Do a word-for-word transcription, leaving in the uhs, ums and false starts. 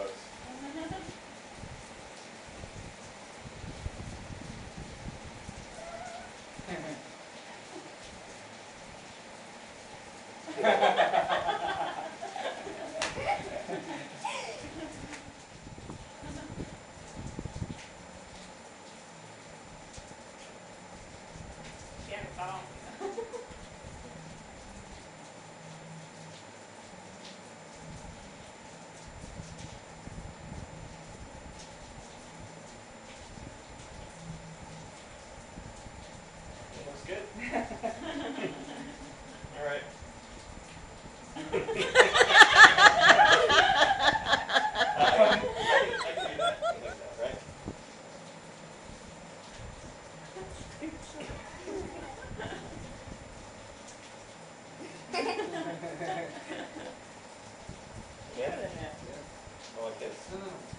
pose. Can't fall. It looks good. All right. I can, I can, I can do that. Like that, right? Yeah? Good. Oh, like this?